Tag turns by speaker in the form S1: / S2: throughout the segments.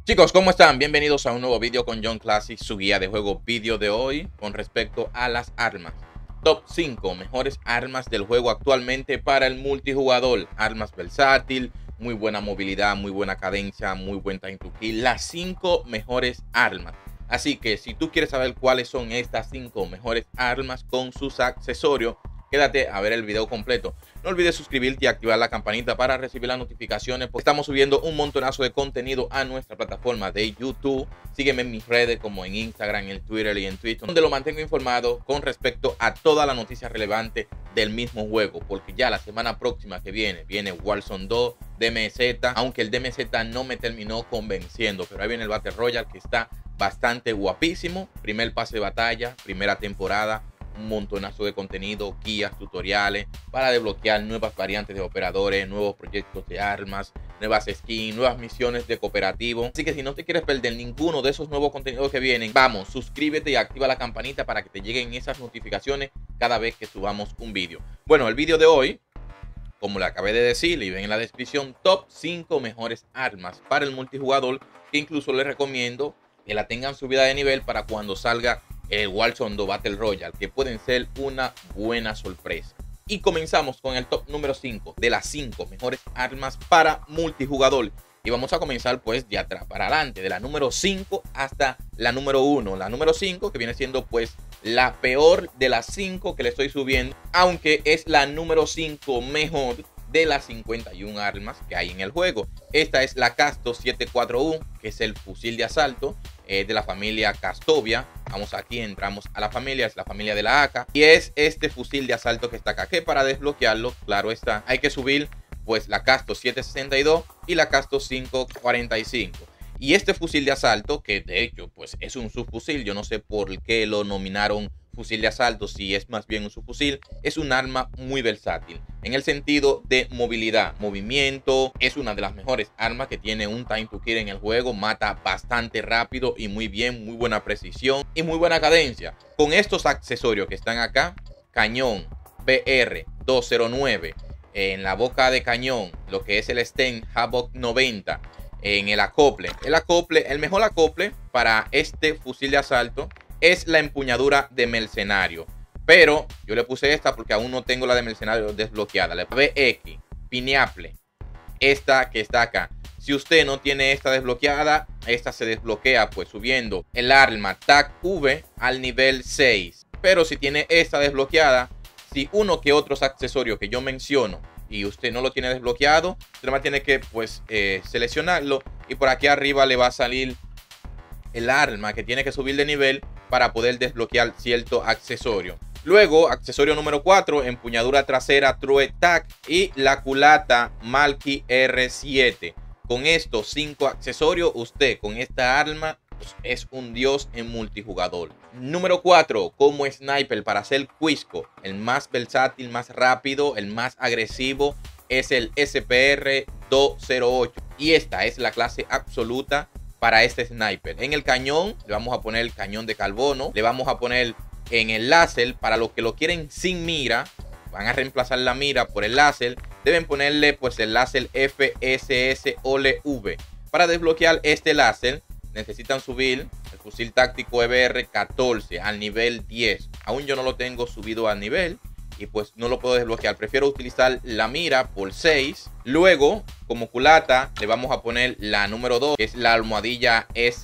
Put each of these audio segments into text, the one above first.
S1: Chicos, ¿cómo están? Bienvenidos a un nuevo vídeo con John Classic, su guía de juego vídeo de hoy con respecto a las armas. Top 5 mejores armas del juego actualmente para el multijugador. Armas versátil, muy buena movilidad, muy buena cadencia, muy buen time to kill. Las 5 mejores armas. Así que si tú quieres saber cuáles son estas 5 mejores armas con sus accesorios, quédate a ver el video completo. No olvides suscribirte y activar la campanita para recibir las notificaciones, porque estamos subiendo un montonazo de contenido a nuestra plataforma de YouTube. Sígueme en mis redes como en Instagram, en Twitter y en Twitch, donde lo mantengo informado con respecto a todas las noticias relevantes del mismo juego, porque ya la semana próxima que viene Warzone 2, DMZ, aunque el DMZ no me terminó convenciendo, pero ahí viene el Battle Royale que está bastante guapísimo. Primer pase de batalla, primera temporada, un montonazo de contenido, guías, tutoriales para desbloquear nuevas variantes de operadores, nuevos proyectos de armas, nuevas skins, nuevas misiones de cooperativo. Así que si no te quieres perder ninguno de esos nuevos contenidos que vienen, vamos, suscríbete y activa la campanita para que te lleguen esas notificaciones cada vez que subamos un vídeo. Bueno, el vídeo de hoy, como le acabé de decir y ven en la descripción, top 5 mejores armas para el multijugador, que incluso les recomiendo que la tengan subida de nivel para cuando salga el Warzone 2 Battle Royale, que pueden ser una buena sorpresa. Y comenzamos con el top número 5 de las 5 mejores armas para multijugador. Y vamos a comenzar pues de atrás para adelante, de la número 5 hasta la número 1. La número 5 que viene siendo pues la peor de las 5 que le estoy subiendo, aunque es la número 5 mejor de las 51 armas que hay en el juego. Esta es la Casto 741, que es el fusil de asalto de la familia Castovia. Vamos aquí, entramos a la familia, es la familia de la AK, y es este fusil de asalto que está acá, que para desbloquearlo, claro está, hay que subir pues la Casto 762 y la Casto 545. Y este fusil de asalto, que de hecho pues es un subfusil, yo no sé por qué lo nominaron fusil de asalto si es más bien un subfusil, es un arma muy versátil en el sentido de movilidad, movimiento. Es una de las mejores armas que tiene un time to kill en el juego, mata bastante rápido y muy bien, muy buena precisión y muy buena cadencia. Con estos accesorios que están acá, cañón BR 209 en la boca de cañón, lo que es el Sten Havoc 90 en el acople, el mejor acople para este fusil de asalto es la empuñadura de mercenario, pero yo le puse esta porque aún no tengo la de mercenario desbloqueada. La BX Pineapple, esta que está acá. Si usted no tiene esta desbloqueada, esta se desbloquea pues subiendo el arma TAC V al nivel 6. Pero si tiene esta desbloqueada, si uno que otros accesorios que yo menciono y usted no lo tiene desbloqueado, usted más tiene que pues seleccionarlo, y por aquí arriba le va a salir el arma que tiene que subir de nivel para poder desbloquear cierto accesorio. Luego, accesorio número 4, empuñadura trasera True Tac y la culata Malky R7. Con estos 5 accesorios, usted con esta arma pues, es un dios en multijugador. Número 4, como sniper para hacer Quisco. El más versátil, más rápido, el más agresivo es el SPR 208. Y esta es la clase absoluta para este sniper. En el cañón le vamos a poner el cañón de carbono, le vamos a poner en el láser. Para los que lo quieren sin mira, van a reemplazar la mira por el láser, deben ponerle pues el láser FSS OLV. Para desbloquear este láser necesitan subir el fusil táctico EBR 14 al nivel 10. Aún yo no lo tengo subido al nivel y pues no lo puedo desbloquear. Prefiero utilizar la mira por 6. Luego, como culata, le vamos a poner la número 2, que es la almohadilla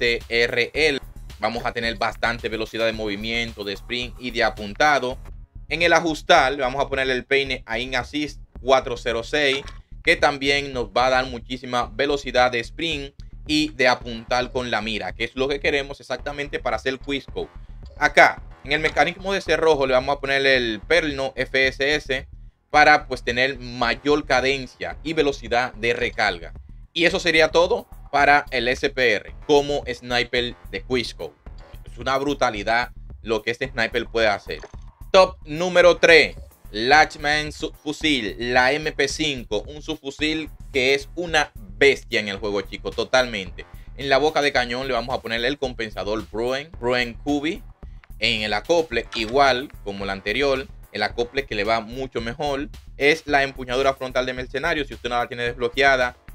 S1: SRL. Vamos a tener bastante velocidad de movimiento, de sprint y de apuntado. En el ajustar, le vamos a poner el peine Aim Assist 406, que también nos va a dar muchísima velocidad de sprint y de apuntar con la mira, que es lo que queremos exactamente para hacer Quisco. Acá, en el mecanismo de cerrojo, le vamos a poner el Perno FSS para pues tener mayor cadencia y velocidad de recarga. Y eso sería todo para el SPR como sniper de Quisco. Es una brutalidad lo que este sniper puede hacer. Top número 3, Latchman subfusil, la MP5, un subfusil que es una bestia en el juego, chicos, totalmente. En la boca de cañón le vamos a poner el compensador Bruen QB. En el acople, igual como el anterior, el acople que le va mucho mejor es la empuñadura frontal de mercenario. Si usted no la tiene desbloqueada,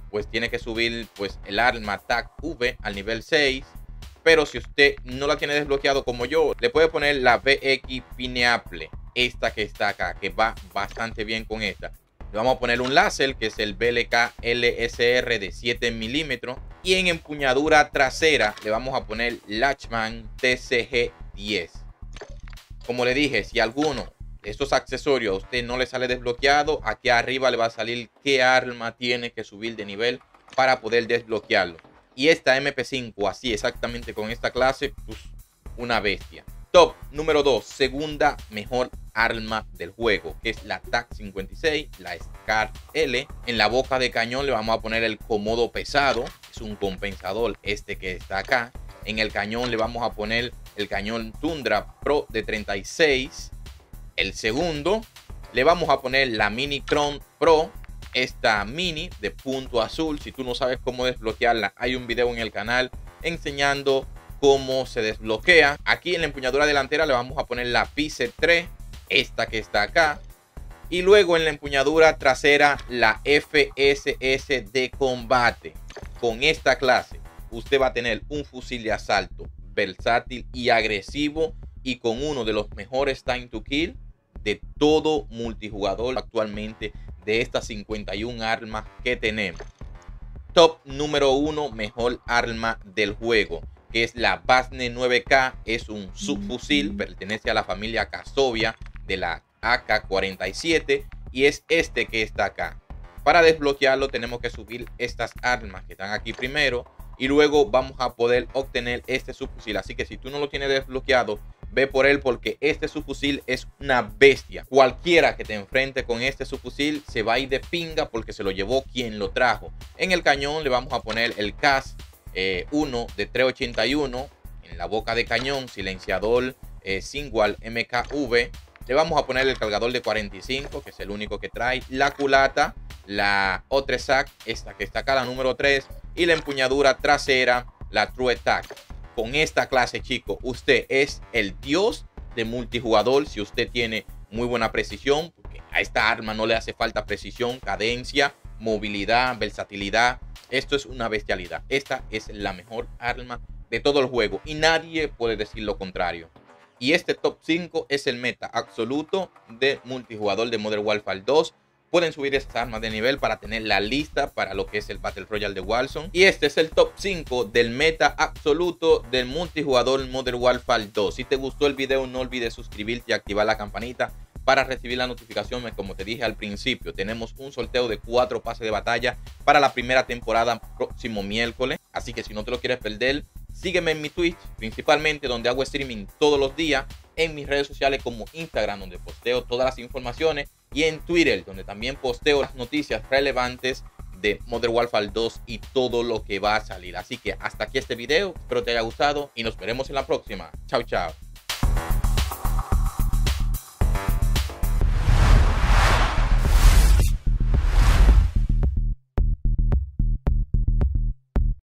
S1: pues tiene que subir pues el arma TAC V al nivel 6. Pero si usted no la tiene desbloqueado como yo, le puede poner la BX Pineapple, esta que está acá, que va bastante bien con esta. Le vamos a poner un láser, que es el BLK LSR de 7 milímetros. Y en empuñadura trasera le vamos a poner Lachman TCG 10. Como le dije, si alguno de estos accesorios a usted no le sale desbloqueado, aquí arriba le va a salir qué arma tiene que subir de nivel para poder desbloquearlo. Y esta MP5, así exactamente con esta clase, pues una bestia. Top número 2, segunda mejor arma del juego, que es la TAC 56, la SCAR L. En la boca de cañón le vamos a poner el Komodo pesado, es un compensador este que está acá. En el cañón le vamos a poner el cañón Tundra Pro de 36. El segundo le vamos a poner la Mini Tron Pro, esta mini de punto azul. Si tú no sabes cómo desbloquearla, hay un video en el canal enseñando cómo se desbloquea. Aquí en la empuñadura delantera le vamos a poner la Pice 3, esta que está acá. Y luego en la empuñadura trasera la FSS de combate. Con esta clase usted va a tener un fusil de asalto versátil y agresivo, y con uno de los mejores time to kill de todo multijugador actualmente, de estas 51 armas que tenemos. Top número 1 mejor arma del juego, que es la Vazne 9K. Es un subfusil, pertenece a la familia Kazovia de la AK-47, y es este que está acá. Para desbloquearlo tenemos que subir estas armas que están aquí primero, y luego vamos a poder obtener este subfusil. Así que si tú no lo tienes desbloqueado, ve por él, porque este subfusil es una bestia. Cualquiera que te enfrente con este subfusil se va a ir de pinga, porque se lo llevó quien lo trajo. En el cañón le vamos a poner el CAS 1 de 381. En la boca de cañón, silenciador Singwall MKV. Le vamos a poner el cargador de 45, que es el único que trae. La culata, la Otresac, esta que está acá, la número 3. Y la empuñadura trasera, la True Attack. Con esta clase, chicos, usted es el dios de multijugador si usted tiene muy buena precisión, porque a esta arma no le hace falta precisión, cadencia, movilidad, versatilidad. Esto es una bestialidad. Esta es la mejor arma de todo el juego y nadie puede decir lo contrario. Y este top 5 es el meta absoluto de multijugador de Modern Warfare 2. Pueden subir estas armas de nivel para tener la lista para lo que es el Battle Royale de Warzone. Y este es el top 5 del meta absoluto del multijugador Modern Warfare 2. Si te gustó el video, no olvides suscribirte y activar la campanita para recibir las notificaciones. Como te dije al principio, tenemos un sorteo de 4 pases de batalla para la primera temporada próximo miércoles. Así que si no te lo quieres perder, sígueme en mi Twitch, principalmente, donde hago streaming todos los días, en mis redes sociales como Instagram, donde posteo todas las informaciones, y en Twitter, donde también posteo las noticias relevantes de Modern Warfare 2 y todo lo que va a salir. Así que hasta aquí este video, espero te haya gustado y nos veremos en la próxima. Chao, chao.